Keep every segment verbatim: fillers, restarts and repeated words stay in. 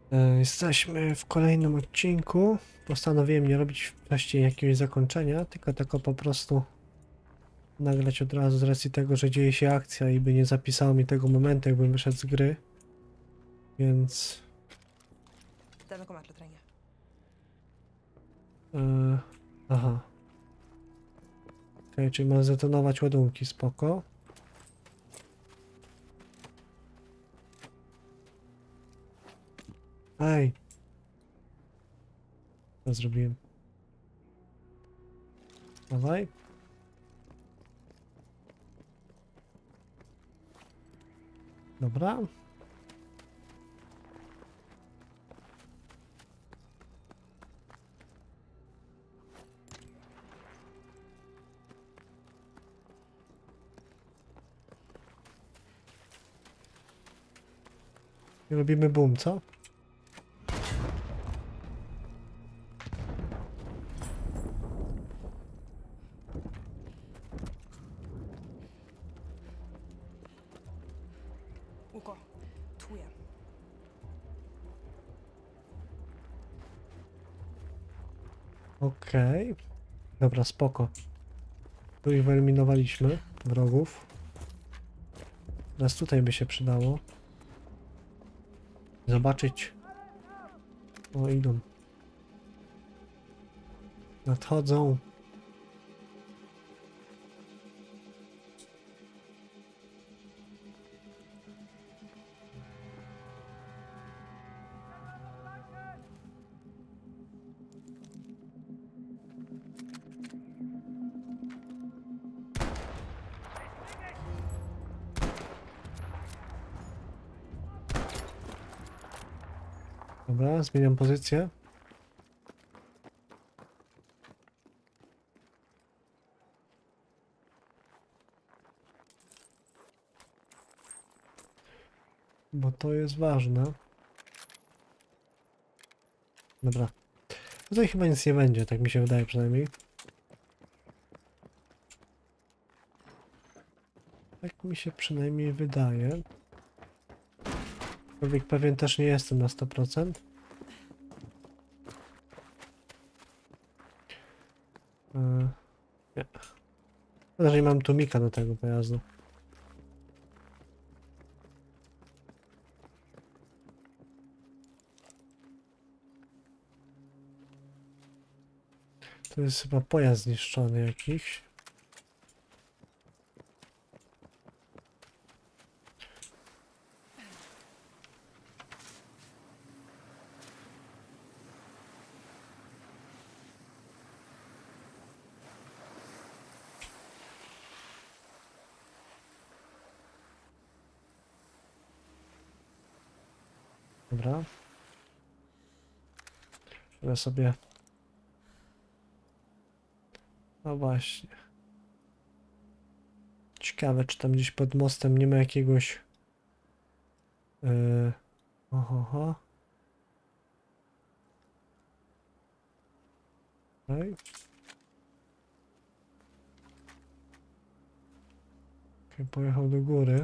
E, Jesteśmy w kolejnym odcinku. Postanowiłem nie robić wcześniej jakiegoś zakończenia, tylko tylko po prostu nagrać od razu z racji tego, że dzieje się akcja i by nie zapisało mi tego momentu, jakbym wyszedł z gry. Więc... Dame com'è, Trenia. E, aha. Okej, czyli mam zdetonować ładunki, spoko. Ej! Co zrobiłem? Dawaj. Dobra. I robimy boom, co? Uko, tuje. Okej. Dobra, spoko. Tu ich wyeliminowaliśmy, wrogów. Teraz tutaj by się przydało zobaczyć. O, idą. Nadchodzą. Dobra, zmieniam pozycję. Bo to jest ważne. Dobra. Tutaj chyba nic nie będzie, tak mi się wydaje przynajmniej. Tak mi się przynajmniej wydaje. Człowiek pewien też nie jestem na sto procent. Eee, nie. Szkoda, że nie mam tłumika do tego pojazdu. To jest chyba pojazd zniszczony jakiś. Dobra. Ja sobie... No właśnie. Ciekawe, czy tam gdzieś pod mostem nie ma jakiegoś... Yy... Oho, oho. Okay. Okay, pojechał do góry.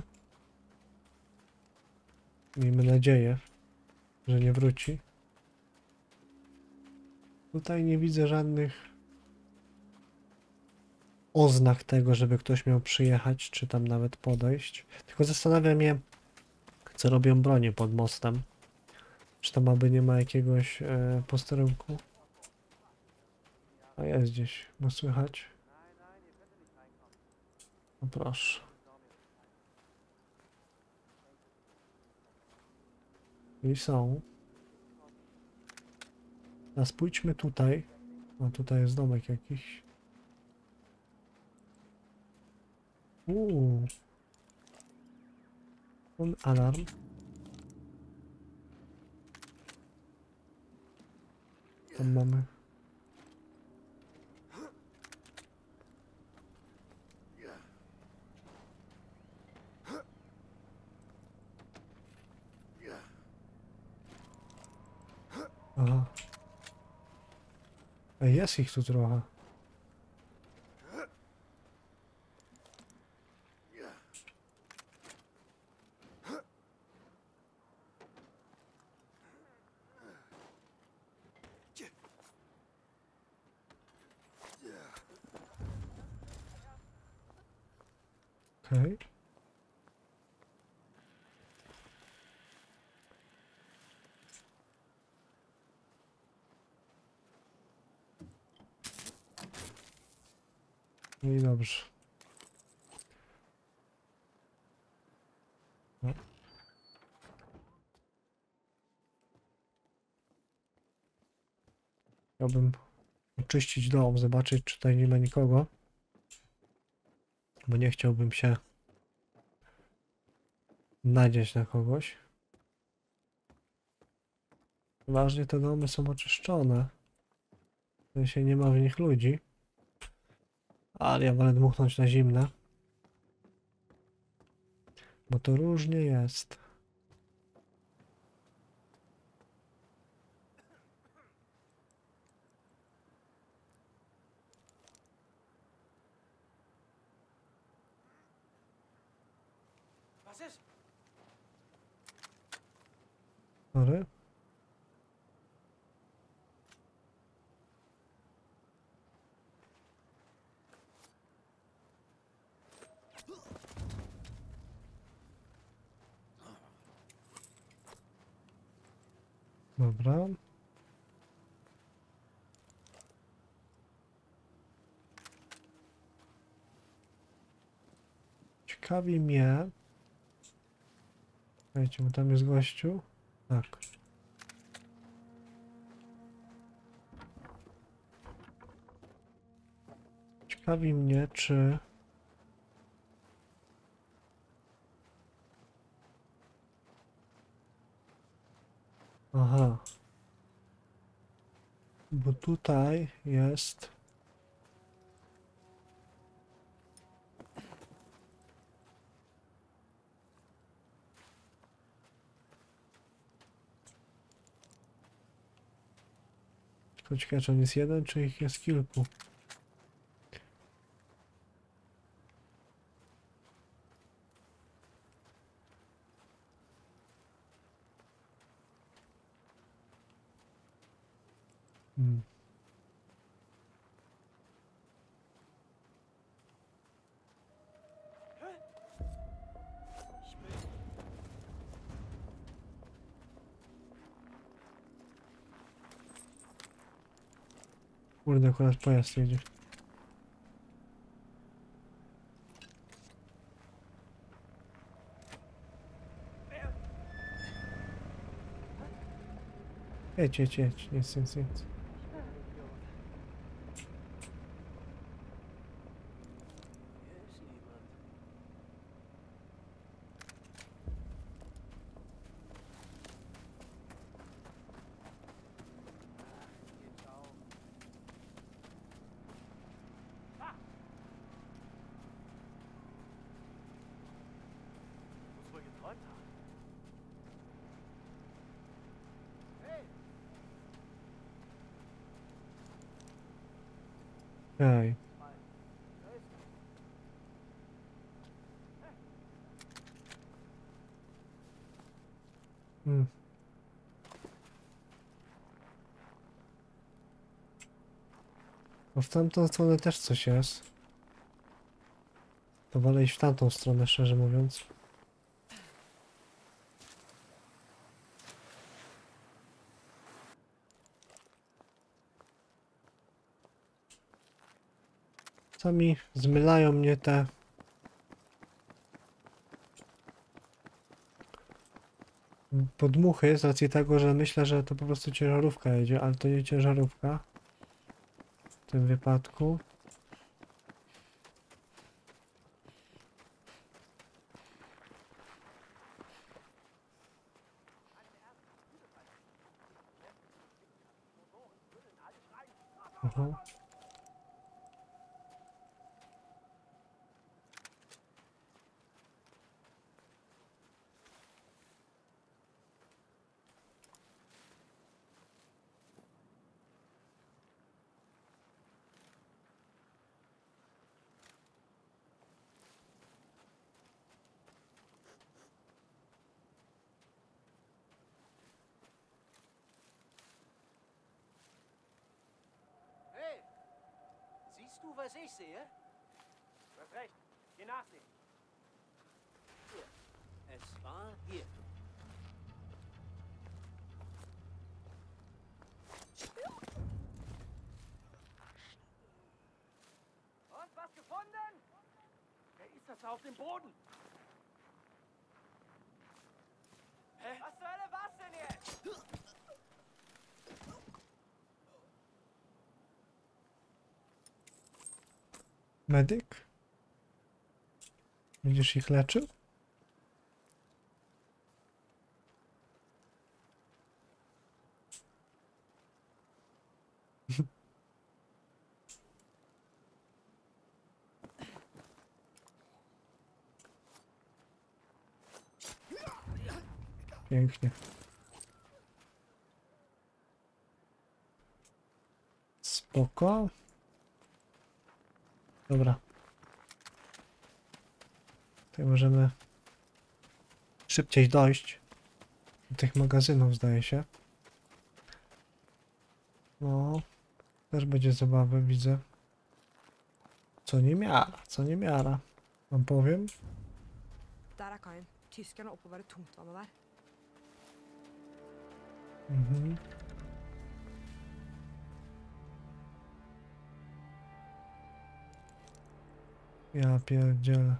Miejmy nadzieję, że nie wróci. Tutaj nie widzę żadnych oznak tego, żeby ktoś miał przyjechać, czy tam nawet podejść. Tylko zastanawiam się, co robią bronie pod mostem. Czy tam aby nie ma jakiegoś e, posterunku? A jest gdzieś, bo słychać. No proszę. I są. Teraz pójdźmy tutaj. O, tutaj jest domek jakiś. Uuu. Mam alarm. Tam mamy. Aha. Ej, jest ich tu trochę. Okej. No i dobrze. No. Chciałbym oczyścić dom, zobaczyć, czy tutaj nie ma nikogo. Bo nie chciałbym się nadzieć na kogoś. Ważnie te domy są oczyszczone. W sensie nie ma w nich ludzi. Ale ja wolę dmuchnąć na zimne. Bo to różnie jest. Was ist? Sorry. Dobra. Ciekawi mnie. Słuchajcie, bo tam jest gościu. Tak. Ciekawi mnie, czy... Aha. Bo tutaj jest... Tylko ciekawe, czy on jest jeden, czy ich jest kilku. Hmm. Ich will. Kurde, akurat pojazd jedzie. Jedź, jedź, jedź. Nic, nic, nic. Hier ist niemand. Ah, geht's auch. Ah! Muss wohl geträumt haben. Hey! Ej. Mal. Da ist er. Hmm. Bo w tamtą stronę też coś jest. To wolę iść w tamtą stronę, szczerze mówiąc. Czasami zmylają mnie te podmuchy z racji tego, że myślę, że to po prostu ciężarówka jedzie, ale to nie ciężarówka. W tym wypadku. Aha. Hey! Siehst du, was ich sehe? Du hast recht. Geh nachsehen. Es war hier. Und was gefunden? Wer ist das da auf dem Boden? Hä? Was zur Hölle war's denn jetzt? Medyk? Będziesz ich leczył? Pięknie. Spoko. Dobra. Tutaj możemy szybciej dojść do tych magazynów, zdaje się. No, też będzie zabawy, widzę. Co nie miara, co nie miara. Wam powiem. Der er kaien. Tyskerne oppover det tungtvannet der. Mhm. Ja pierdzielę.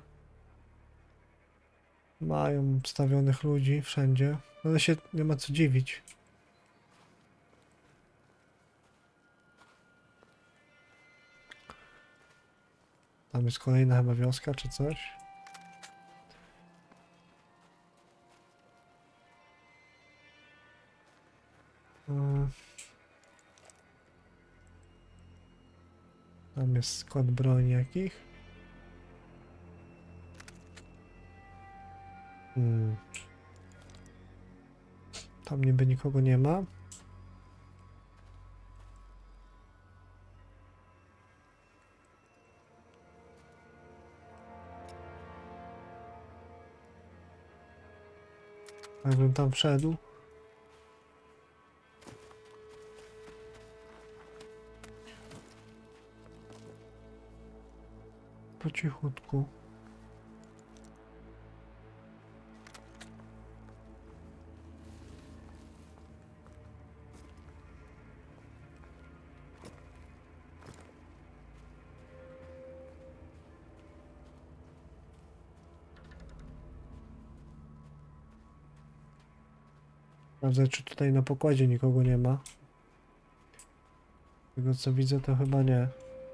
Mają wstawionych ludzi wszędzie, ale się nie ma co dziwić. Tam jest kolejna chyba wioska czy coś. Mm. Tam jest skład broni jakich. Hmm. Tam niby nikogo nie ma. Jakbym tam wszedł. Po cichutku. Sprawdzę, czy tutaj na pokładzie nikogo nie ma. Z tego co widzę, to chyba nie.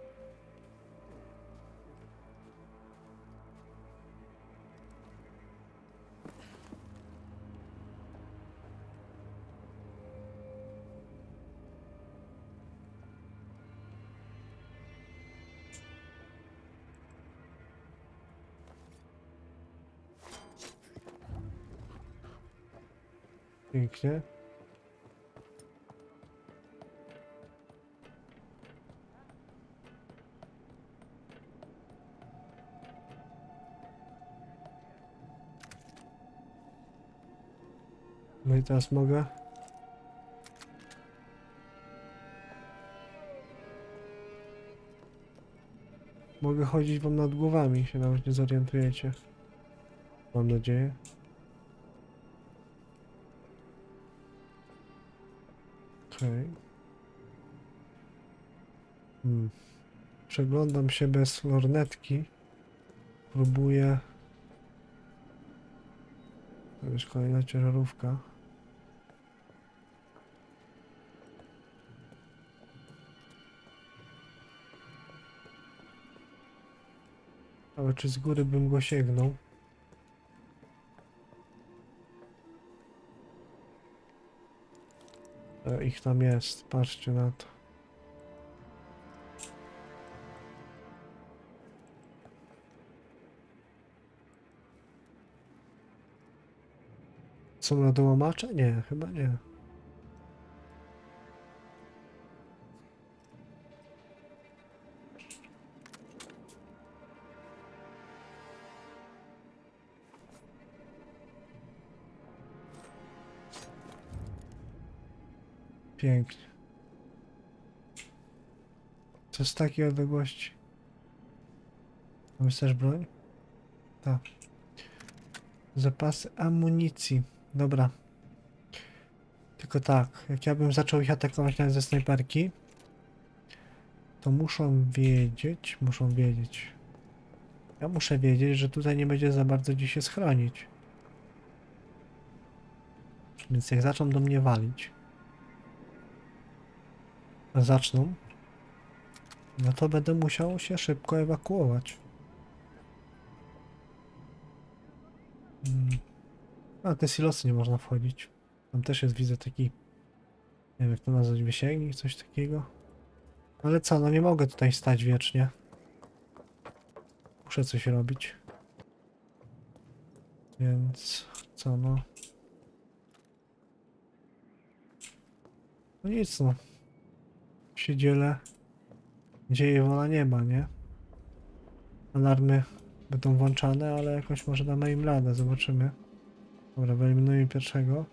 Pięknie. No i teraz mogę. Mogę chodzić wam nad głowami, się nawet nie zorientujecie. Mam nadzieję. Okej. Hmm. Przeglądam się bez lornetki. Próbuję. To jest kolejna ciężarówka. Ale czy z góry bym go sięgnął? E, ich tam jest, patrzcie na to. Są na dołamacze? Nie, chyba nie. Pięknie. Co z takiej odległości? Mamy też broń? Tak. Zapasy amunicji. Dobra. Tylko tak, jak ja bym zaczął ich atakować nawet ze snajperki, to muszą wiedzieć, muszą wiedzieć. Ja muszę wiedzieć, że tutaj nie będzie za bardzo gdzie się schronić. Więc jak zaczną do mnie walić, a zaczną, no to będę musiał się szybko ewakuować. Hmm. A te silosy nie można wchodzić. Tam też jest, widzę, taki, nie wiem jak to nazwać, wysięgnik, coś takiego. Ale co, no nie mogę tutaj stać wiecznie. Muszę coś robić. Więc co, no. No nic, no. Się dzielę. Dzieje wola nieba, nie? Alarmy będą włączane, ale jakoś może damy im radę, zobaczymy. Dobra, wyeliminujemy pierwszego.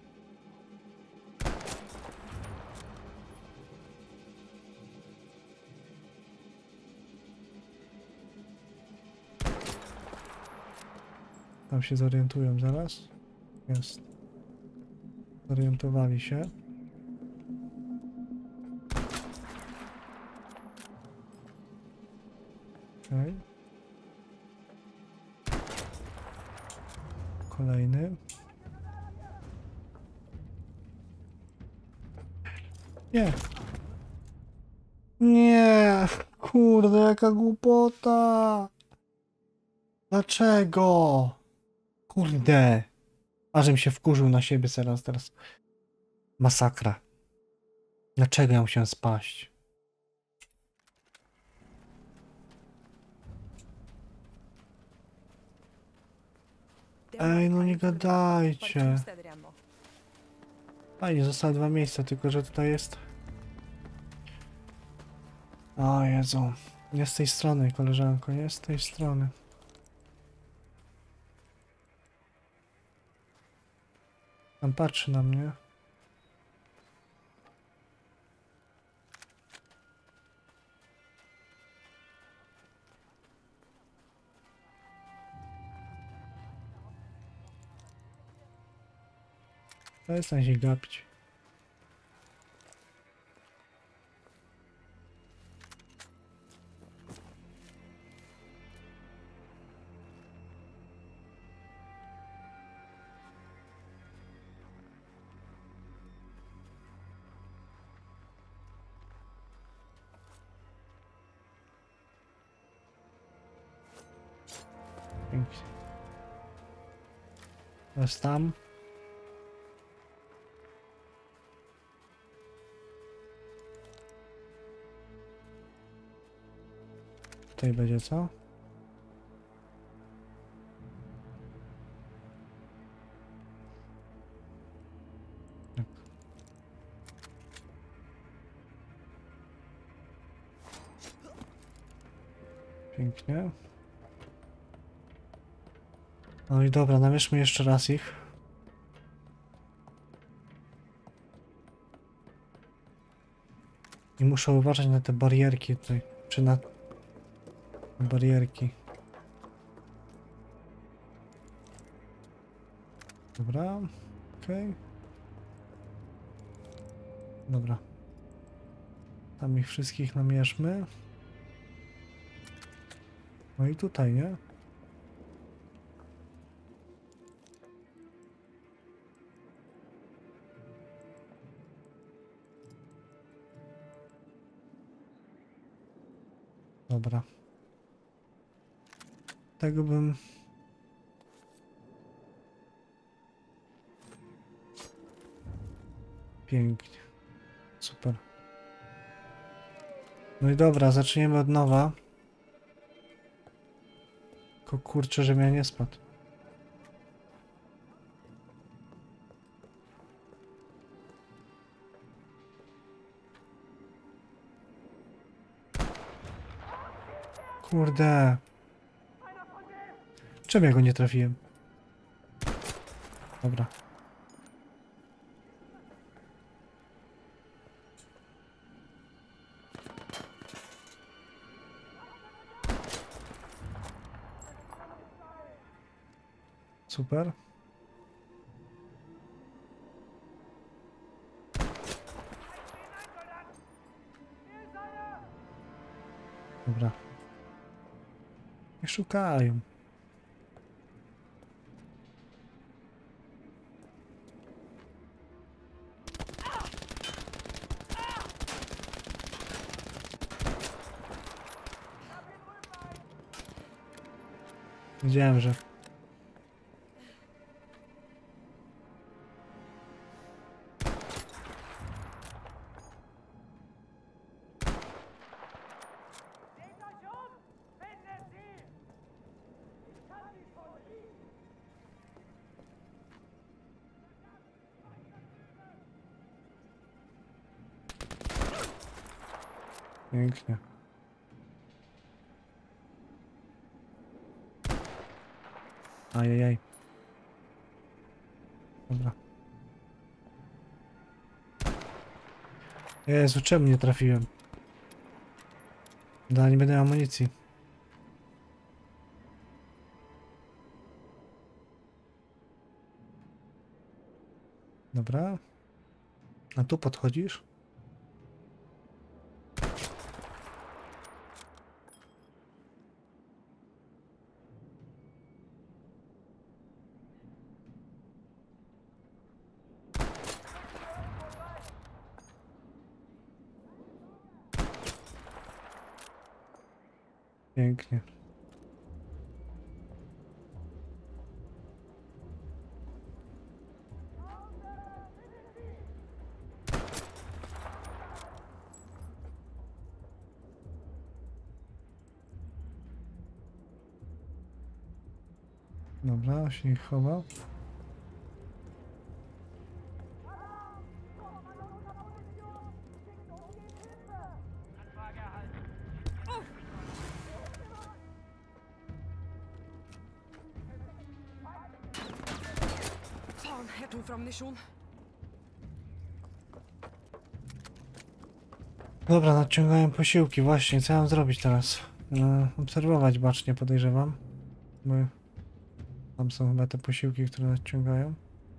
Tam się zorientują zaraz. Jest. Zorientowali się. Okay. Kolejny. Nie. Nie. Kurde, jaka głupota. Dlaczego? Kurde. Ażem się wkurzył na siebie teraz, teraz. Masakra. Dlaczego ja musiałem spaść? Ej, no nie gadajcie. Fajnie, zostały dwa miejsca, tylko że tutaj jest... O Jezu. Nie z tej strony, koleżanko, nie z tej strony. Tam patrzy na mnie. Przestań się gapić. Pięknie. Teraz tam. Tutaj będzie co? Tak. Pięknie. No i dobra, namierzmy jeszcze raz ich. I muszę uważać na te barierki tutaj, czy na barierki. Dobra, okej. Okay. Dobra. Tam ich wszystkich namierzmy. No i tutaj, nie? Dobra. Tego bym... Pięknie. Super. No i dobra, zaczniemy od nowa. Tylko kurczę, żebym ja nie spadł. Kurde. Czemu ja go nie trafiłem? Dobra. Super. Dobra. Nie szukają. Wiedziałem, że... Seht euch um! Findet sie! Ich kann sie von hier! Pięknie. Ajajaj. Dobra. Jezu, czemu nie trafiłem? Da, nie będę miał amunicji. Dobra. A tu podchodzisz? Pięknie. Dobra, się nie chowa. Anfrage erhalten. Faen, jeg tok fram ammunisjon. Dobra, nadciągają posiłki. Właśnie, co ja mam zrobić teraz? E, obserwować bacznie, podejrzewam. Bo tam są chyba te posiłki, które nadciągają.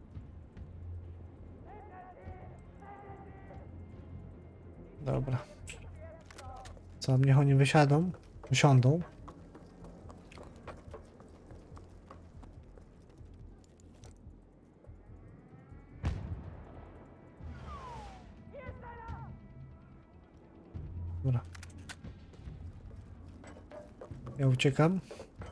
Dobra. Co, niech oni wysiadą? Wysiądą. Dobra. Ja uciekam.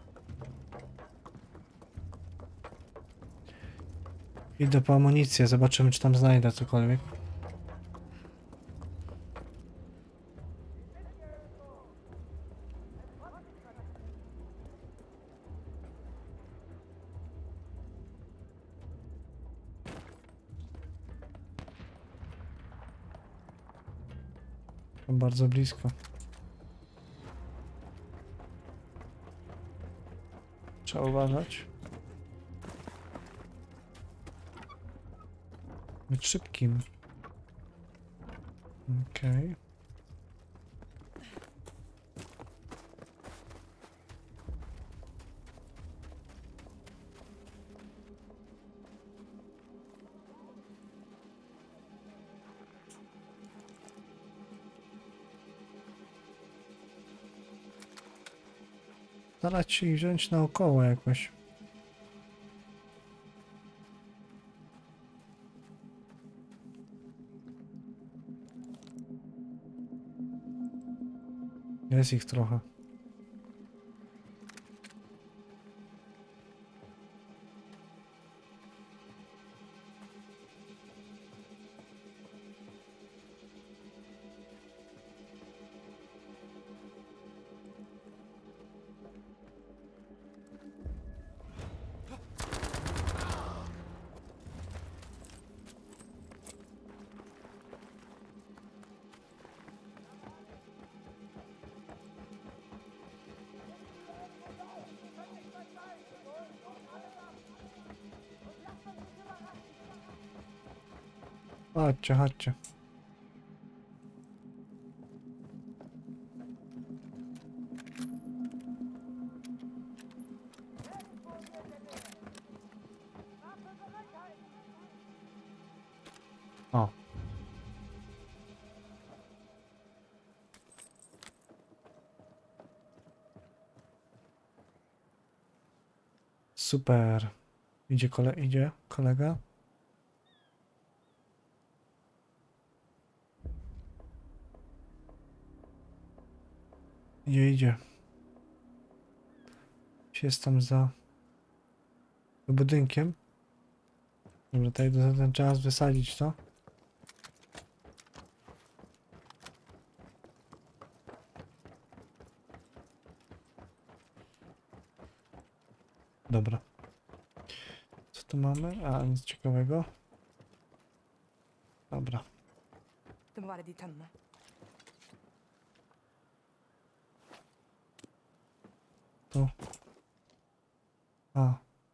Idę po amunicję, zobaczymy, czy tam znajdę cokolwiek. Bardzo blisko. Trzeba uważać. Być szybkim. Okej. Okay. Starać się ich wziąć naokoło jakoś. Jest ich trochę. Chodźcie, chodźcie. O. Super. Idzie kole idzie kolega. Idzie, idzie. Jest tam za budynkiem. Dobra, tutaj za ten czas wysadzić to. Dobra. Co tu mamy? A, nic ciekawego. Dobra. Det må være de tønnene. Tu. A.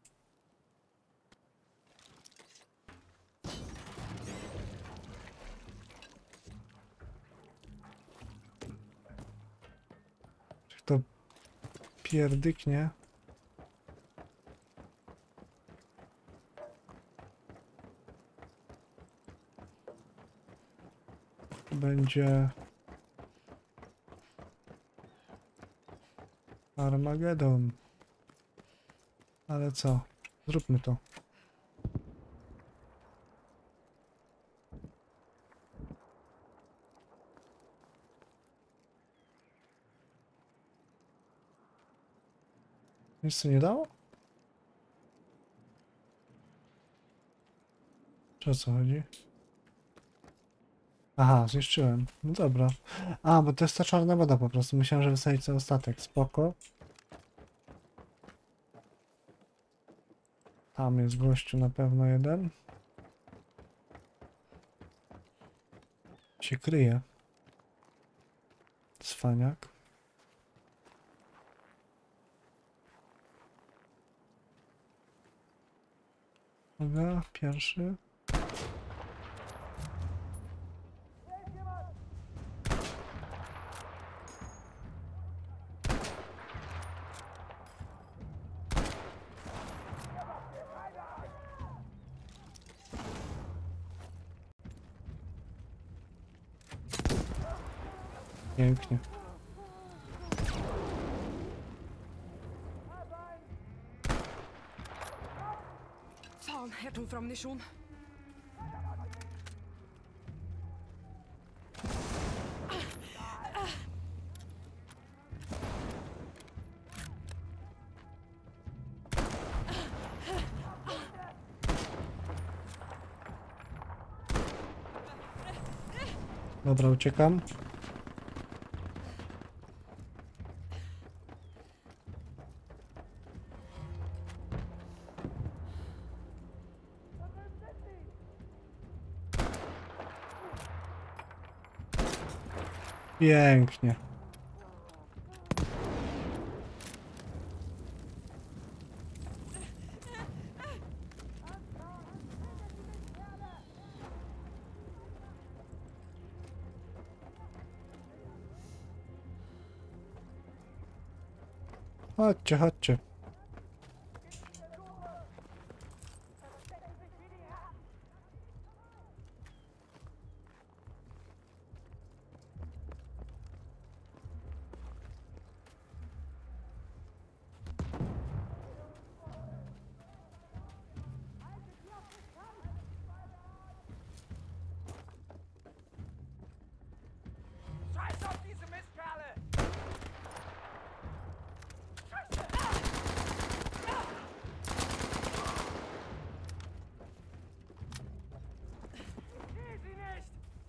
Czy to pierdyknie? Będzie Armagedon. Ale co? Zróbmy to. Nic co nie dało? Czy o co chodzi? Aha, zniszczyłem. No dobra. A, bo to jest ta czarna woda po prostu. Myślałem, że wysadzić cały statek. Spoko. Tam jest gościu na pewno jeden. Się kryje. Cwaniak. Uwaga, pierwszy. Pięknie. Faen, jeg er tom for ammunisjon. Dobra, uciekam. Pięknie. Chodźcie, chodźcie. Scheiß auf diese Mistkerle! Ich sehe sie nicht!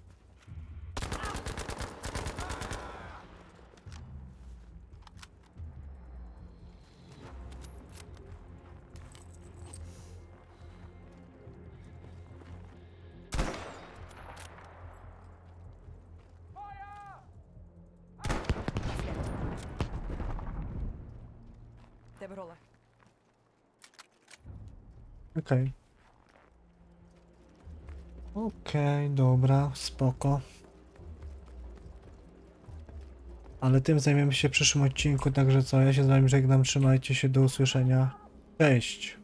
Feuer! Det bør holde. Okej. Okej, dobra, spoko. Ale tym zajmiemy się w przyszłym odcinku, także co, ja się z wami żegnam, trzymajcie się, do usłyszenia. Cześć!